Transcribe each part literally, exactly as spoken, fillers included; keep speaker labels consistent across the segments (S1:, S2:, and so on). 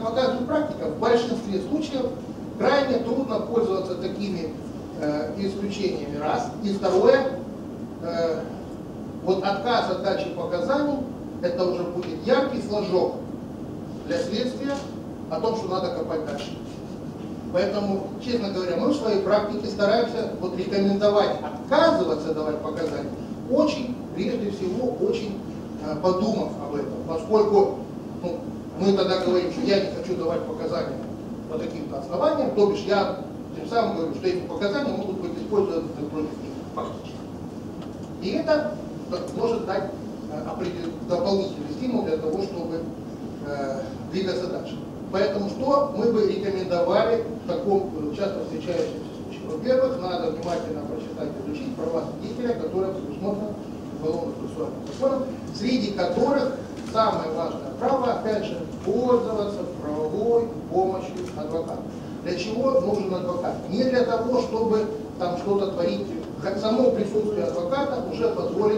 S1: как показывает практика, в большинстве случаев крайне трудно пользоваться такими э, исключениями, раз. И второе, э, вот отказ от дачи показаний, это уже будет яркий флажок для следствия о том, что надо копать дальше. Поэтому, честно говоря, мы в своей практике стараемся вот рекомендовать отказываться давать показания, очень, прежде всего, очень э, подумав об этом. Поскольку ну, мы тогда говорим, что я не хочу давать показания по таким-то основаниям, то бишь я тем самым говорю, что эти показания могут быть использованы против них фактически. И это может дать э, дополнительный стимул для того, чтобы э, двигаться дальше. Поэтому что мы бы рекомендовали в таком часто встречающемся случае? Во-первых, надо внимательно прочитать и изучить права свидетеля, которые предусмотрены уголовно-процессуальным законом, среди которых самое важное право, опять же, пользоваться правовой помощью адвоката. Для чего нужен адвокат? Не для того, чтобы там что-то творить, как само присутствие адвоката уже позволит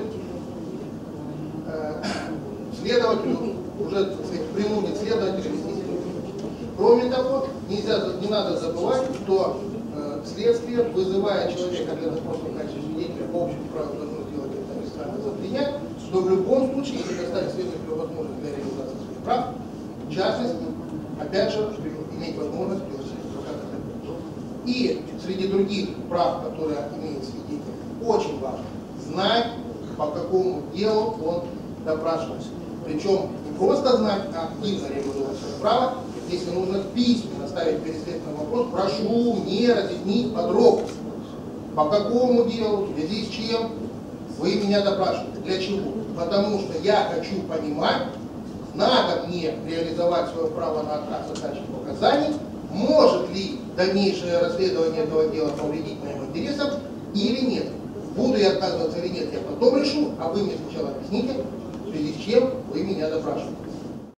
S1: э, следователю, уже, так сказать, принудит следователя вести себя. Кроме того, нельзя, не надо забывать, что э, следствие, вызывая человека для допроса в качестве свидетеля, по общему праву должно сделать это официально запрещать, что в любом случае, если предоставить следователю возможность для реализации своих прав, в частности, опять же, иметь возможность пригласить адвоката. И среди других прав, которые имеет свидетель, очень важно знать, по какому делу он допрашивается. Причем не просто знать, а активно реализовать свое право. Если нужно письменно ставить перед следственным вопрос, прошу мне разъяснить подробности, по какому делу, в связи с чем вы меня допрашиваете, для чего. Потому что я хочу понимать, надо мне реализовать свое право на отказ от дачи показаний, может ли дальнейшее расследование этого дела повредить моим интересам или нет. Буду я отказываться или нет, я потом решу, а вы мне сначала объясните, в связи с чем вы меня допрашиваете.